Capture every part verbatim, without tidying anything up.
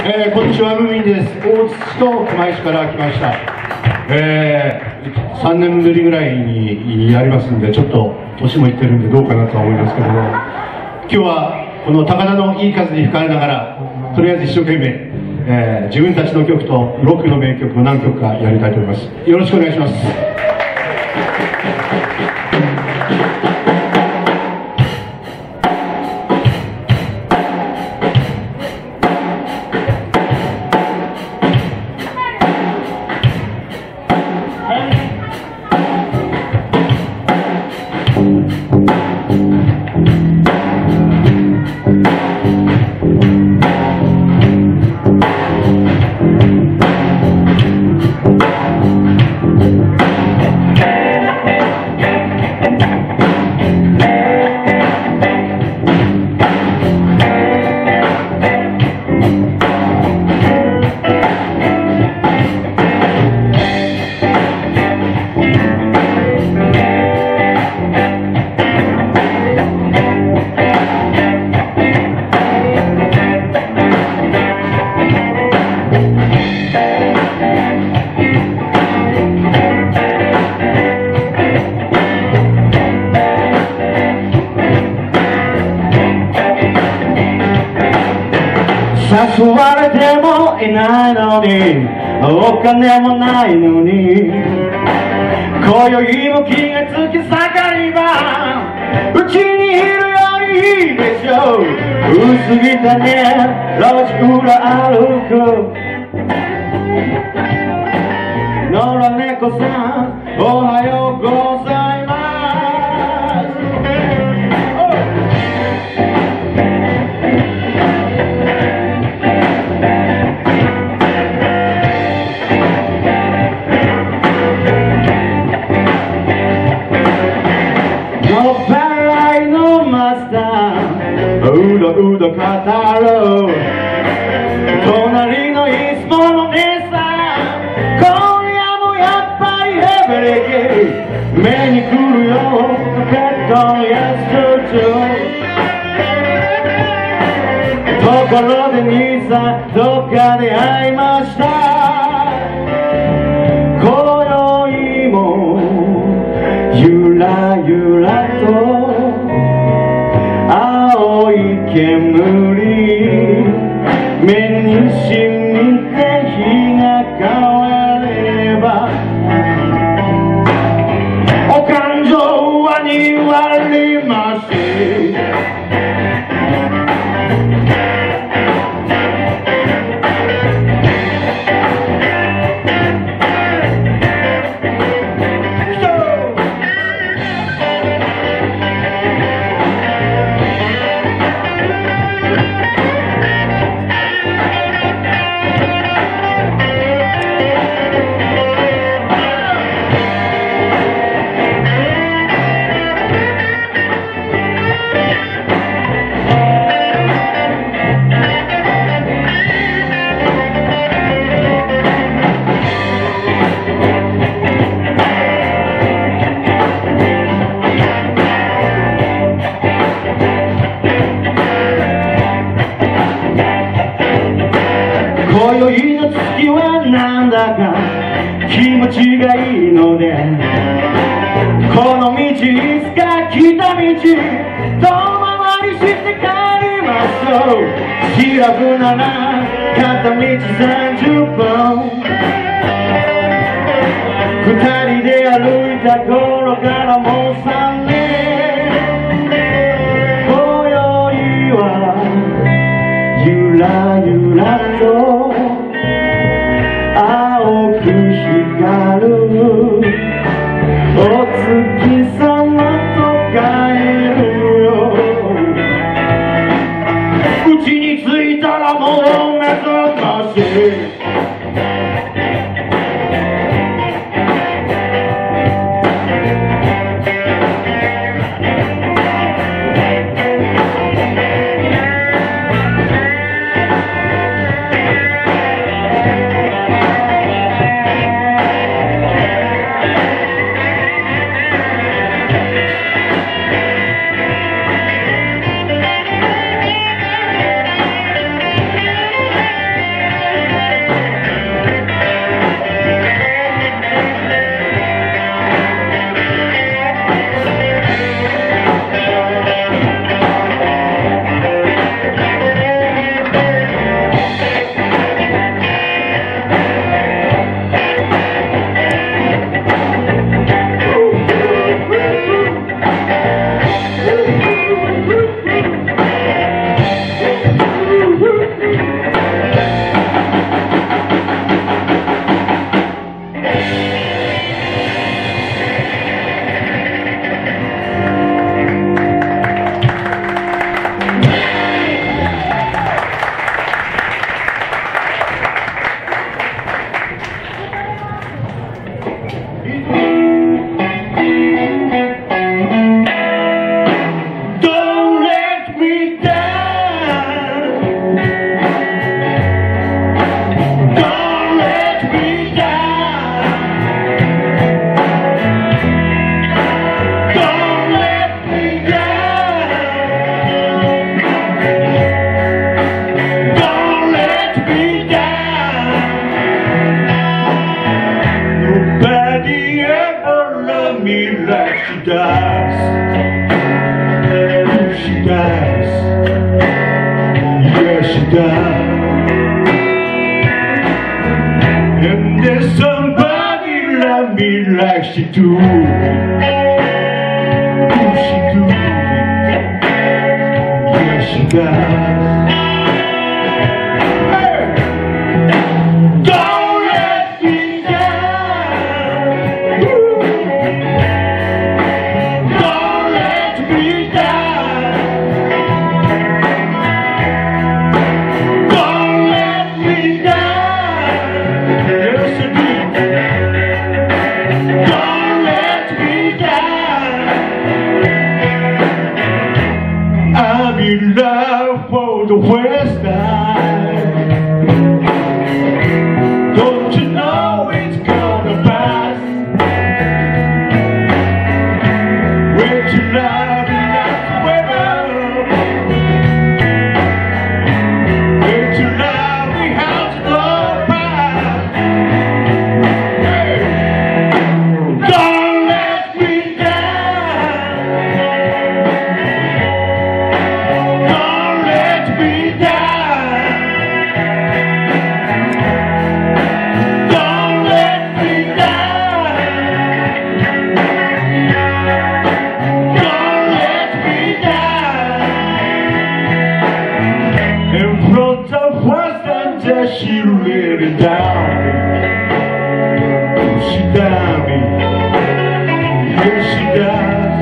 えー、こんにちは、ムーミンです。大津と熊石から来ました。えー、さんねんぶりぐらいにやりますんで、ちょっと年もいってるんでどうかなとは思いますけども、今日はこの高田のいい風に吹かれながら、とりあえず一生懸命、えー、自分たちの曲とロックの名曲を何曲かやりたいと思います。よろしくお願いします。誘われてもいないのに、お金もないのに、今宵も気がつき盛りばうちにいるよりいいでしょう。薄汚ね路地裏歩く野良猫さん、おはようございます。うどうど語ろう隣のいつもの姉さん、今夜もやっぱりヘブレゲ目に来るよペットのやつところで兄さんどっかで会いました。今宵もゆらゆらと青い煙目にしみて日が変わればお感情はに割ります。今宵の月はなんだか気持ちがいいので、この道いつか来た道遠回りして帰りましょう。白くなら片道さんじゅっぷん、二人で歩いた頃からもうさんねん、今宵はゆらゆらと青く光るお月様と帰るよ。うちに着いたらもう目覚ましい me like she do it. Do she do it? Yeah, she does. In love for the West Side. Don't you know it's gonna pass? When you love and not forever. When you love we have to go past. Hey. Don't let me down. She really down me. She down me. Yeah, she does.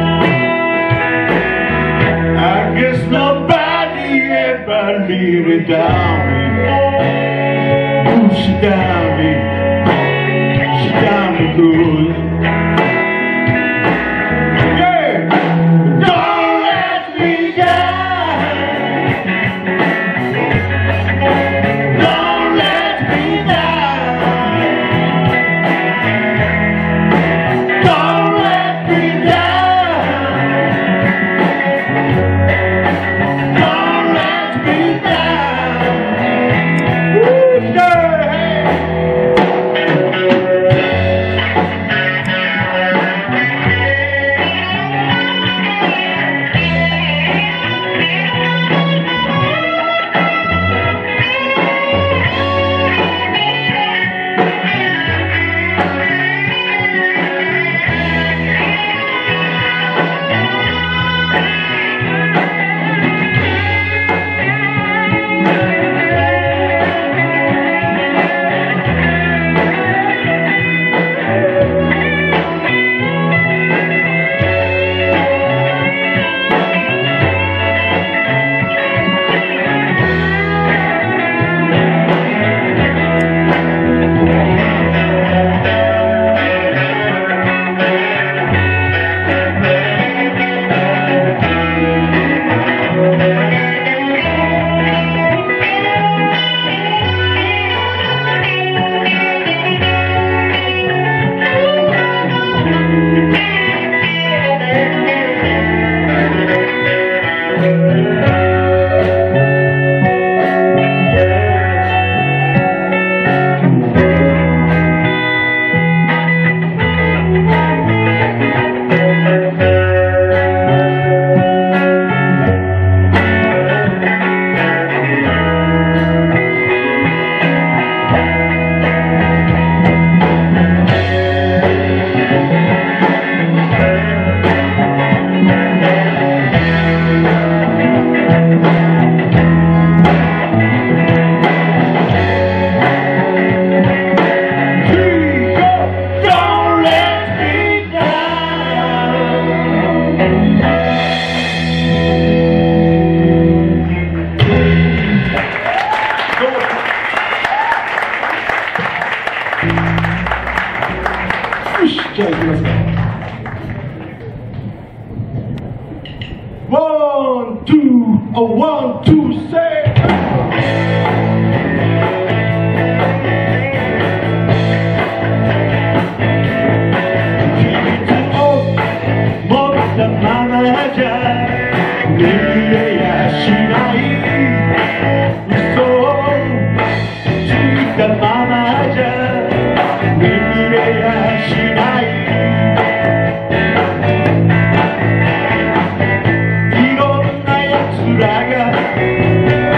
I guess nobody ever really down me. Ooh, she down me. She down me good. Yeah. Don't let me down.じゃあ行きますか。One, two, a one, two, say. いろんな奴らが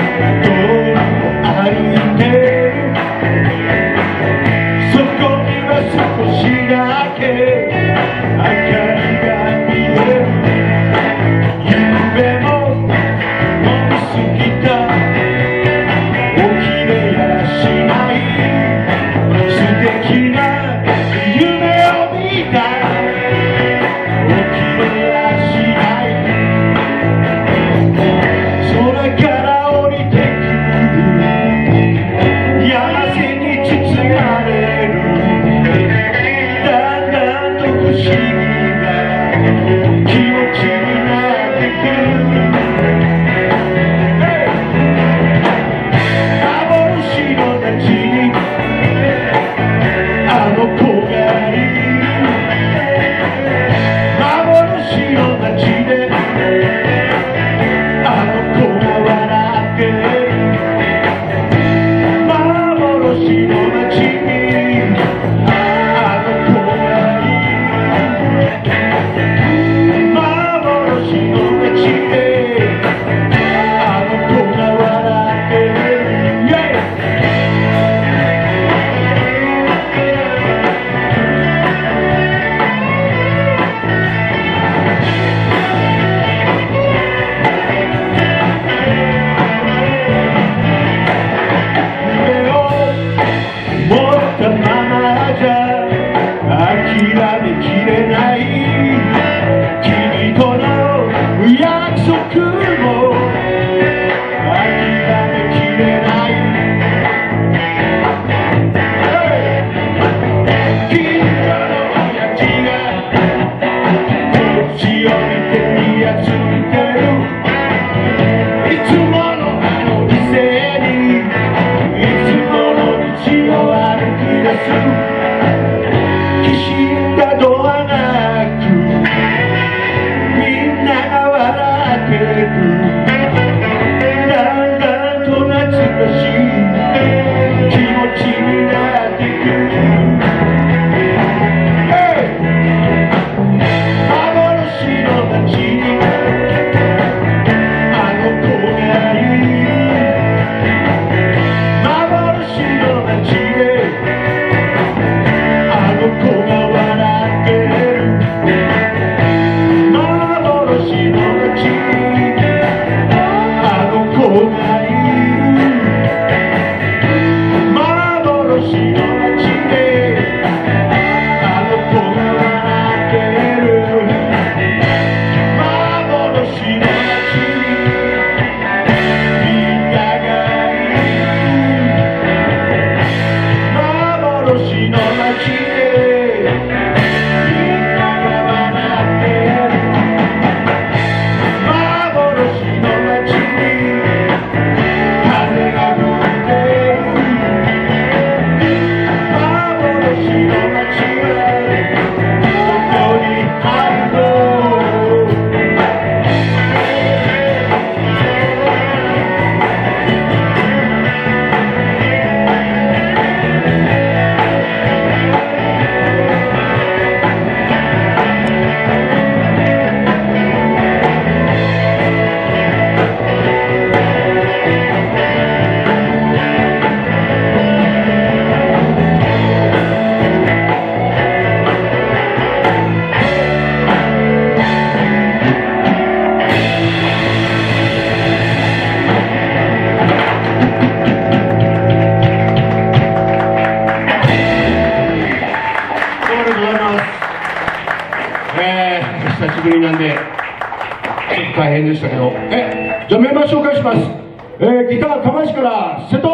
大変でしたけど、えじゃあメンバー紹介します。えー、ギター釜石から瀬戸、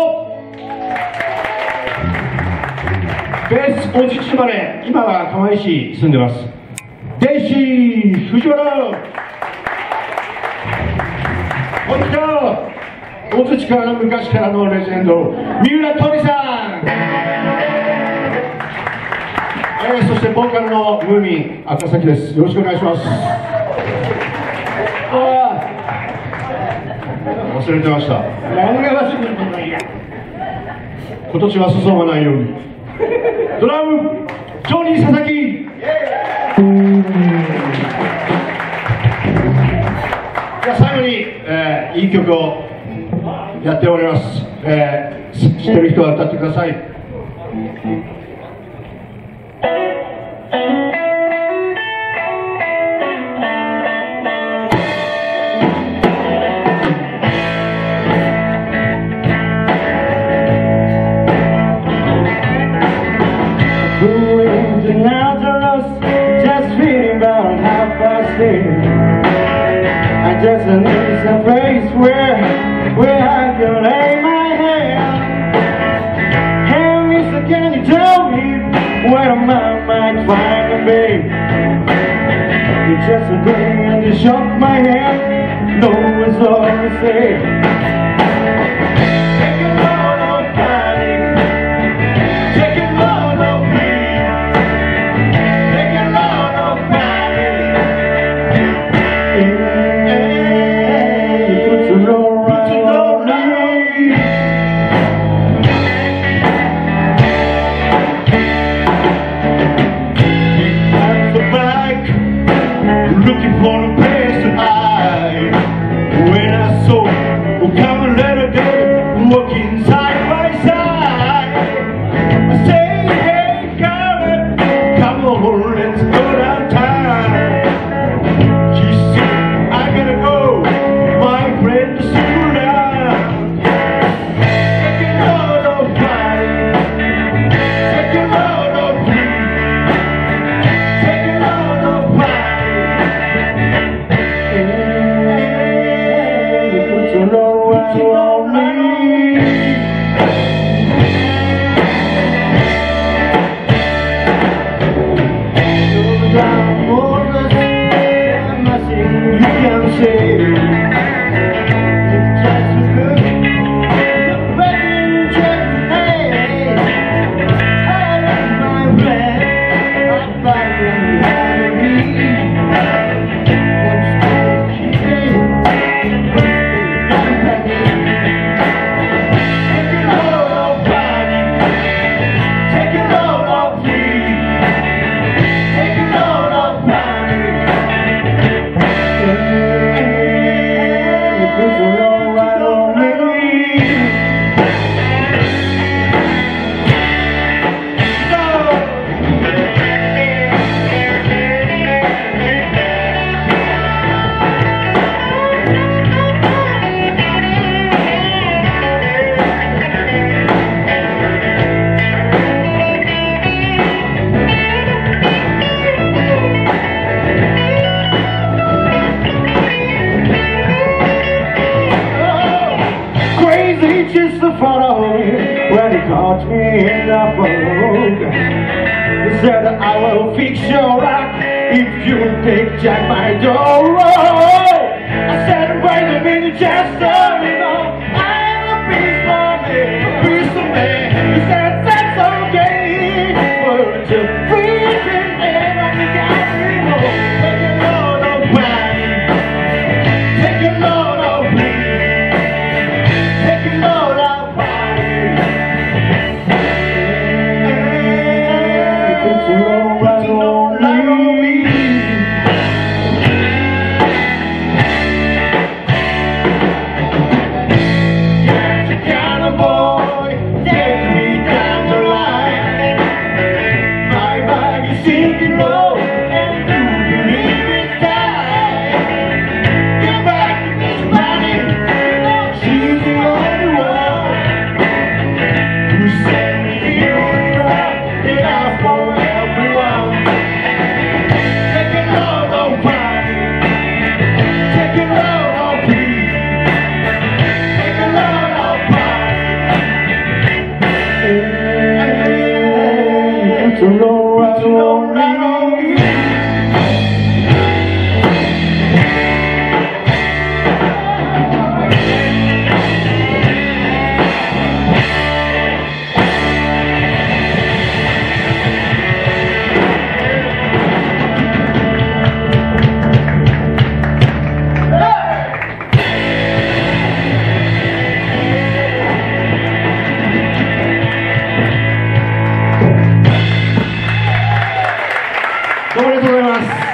ベース大地島根、今は釜石住んでます。デイシー藤原、こんにちは。大槌からの昔からのレジェンド三浦鳥さん、えー、そしてボーカルのムーミン赤崎です。よろしくお願いします。忘れてました。何が忘れてんのや。今年は進まないように。ドラムジョニー佐々木。じゃあ最後に、えー、いい曲をやっております。えー、知ってる人は歌ってください。 I just need some place where, where I can lay my hand. Hey, mister, can you tell me where my mind find to be? You just agree and you shook my hand. No, it's all to say. Walking side by side, I say, hey, girl, come on, let's go downtown. She said, I gotta go, my friend, to school down. Take it all of fire, take it all of free, take it all of fire. Hey, you put your love on me. Just the follow me when he caught me in the fog. He said, I will fix your rock if you take Jack my door. I said, wait a minute, just so you know, I'm a piece of me, a piece of me. He said, that's okay, but you freaking never got me home. Take a load of money, take a load of me. どうもありがとうございます。